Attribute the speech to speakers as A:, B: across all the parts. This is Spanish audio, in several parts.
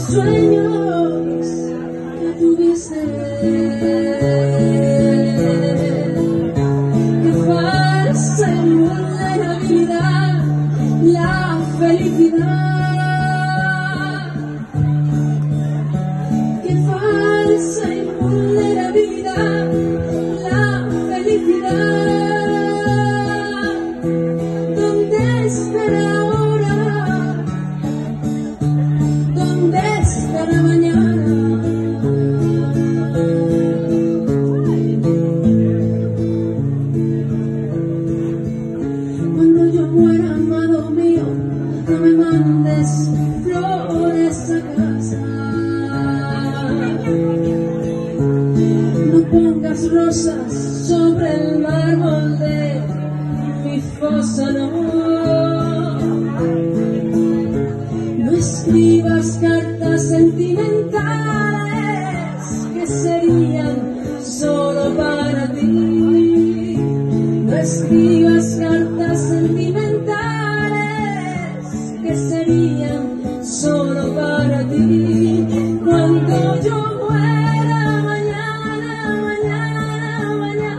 A: sueños que tuviste. Qué falsa invulnerabilidad, la felicidad. Qué falsa invulnerabilidad, la felicidad. ¿Dónde estará ahora? ¿Dónde estará mañana? Cuando yo muera, amado mío, no me mandes flores a casa. No pongas rosas sobre el mármol de mi fosa, no. No escribas cartas sentimentales que serían solo para ti. No escribas cartas sentimentales que serían solo para ti. Cuando yo muera mañana, mañana,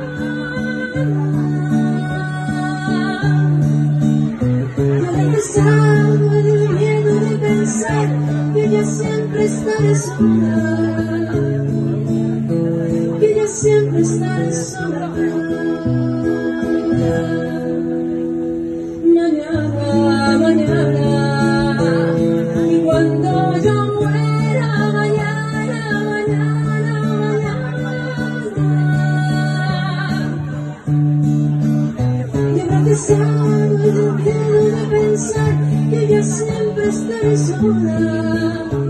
A: mañana, habré pesado el miedo de pensar que ya siempre estaré sola, que ya siempre estaré sola. Mañana, mañana, y cuando yo muera mañana, mañana, mañana, y habrá pesado el miedo de pensar que ya siempre estaré sola,